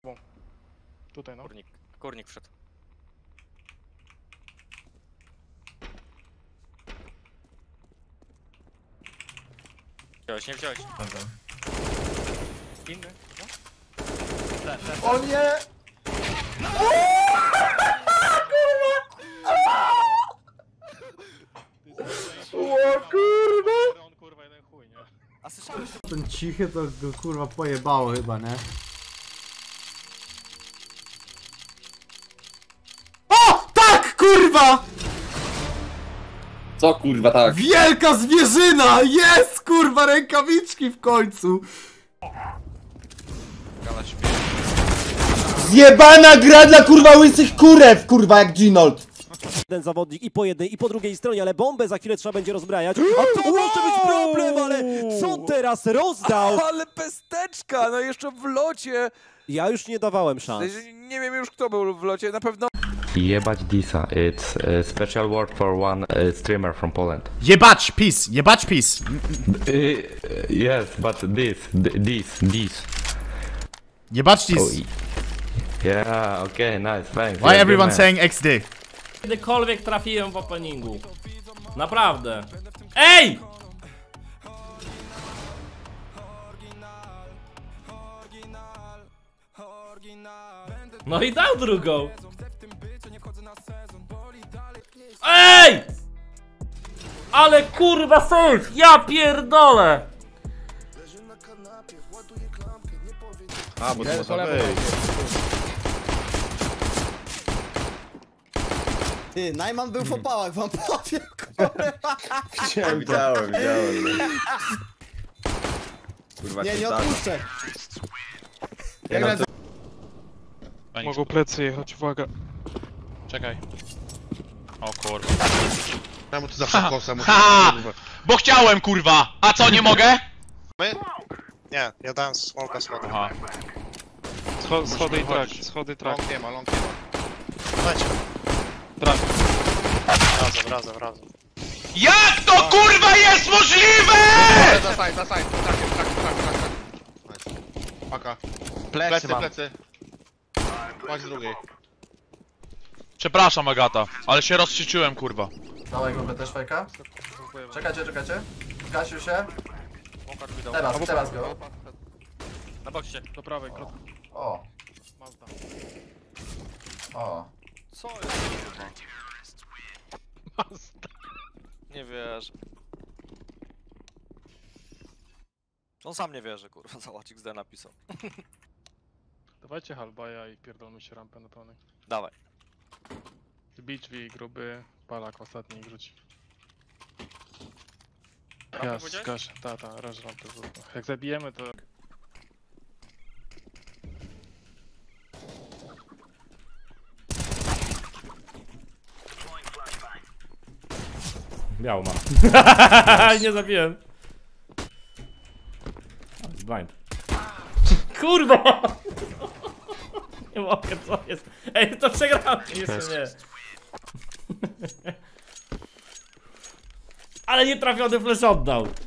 Tutaj no. Kurnik wszedł. Wziąłeś, nie wziąłeś? Inny, no? O nie! O kurwa! On kurwa jeden chuj, nie? A słyszałeś? Ten cichy to go kurwa pojebało chyba, nie? O! Tak kurwa! Co kurwa tak? Wielka zwierzyna! Jest kurwa rękawiczki w końcu! Zjebana gra dla kurwa łysych kurew, kurwa jak Ginold! Jeden zawodnik i po jednej i po drugiej stronie, ale bombę za chwilę trzeba będzie rozbrajać. A to może być problem, ale co teraz rozdał? Ale pesteczka, no jeszcze w locie. Ja już nie dawałem szans. Nie wiem już kto był w locie, na pewno. Jebać Disa, it's a special word for one streamer from Poland. Jebać, peace, jebać, peace. Yes, but this. Jebać this. Yeah, okay, nice, thanks. Why everyone saying XD? Kiedykolwiek trafiłem w openingu. Naprawdę. Ej! No i dał drugą. Ej! Ale kurwa save! Ja pierdolę! A, bo to można wyjść. Ty, Najman był w opałach, wam powiem, kurwa! Widziałem. Kurwa, Nie odpuszczę! Mogą plecy jechać, uwaga. Czekaj. O kurwa. Czemu tu zawsze kosa muszę... Bo chciałem, kurwa! A co, nie mogę? Nie, ja dałem smoka schody. Aha. Schody i trak, schody i trak. Long nie ma. Dajcie. Trak. Razem. Jak to kurwa jest możliwe?! Za side. Tak. Paka. Plecy. Chodź z drugiej. Przepraszam, Agata, ale się rozkrzyczyłem, kurwa. Dawaj grupę też fejka. Czekajcie. Zgasił się. Teraz go. Na boksie się. Do prawej, krótko. O. Mazda. O. Co jest? Mazda. Nie wierzę. On sam nie wierzy, kurwa, zobacz, XD napisał. Dawajcie halbaja i pierdolmy się rampę na pełnej. Dawaj. Beach V, gruby, palak ostatni wróci. Rampę Ja powiedziałeś? zgaszę, raz rampę zróbmy. Jak zabijemy to... Biało ma. Nie zabiłem. Blind. Kurwa! Nie mogę, co jest? Ej, to przegrałem! Jeszcze nie. Ale nie trafiony flash oddał.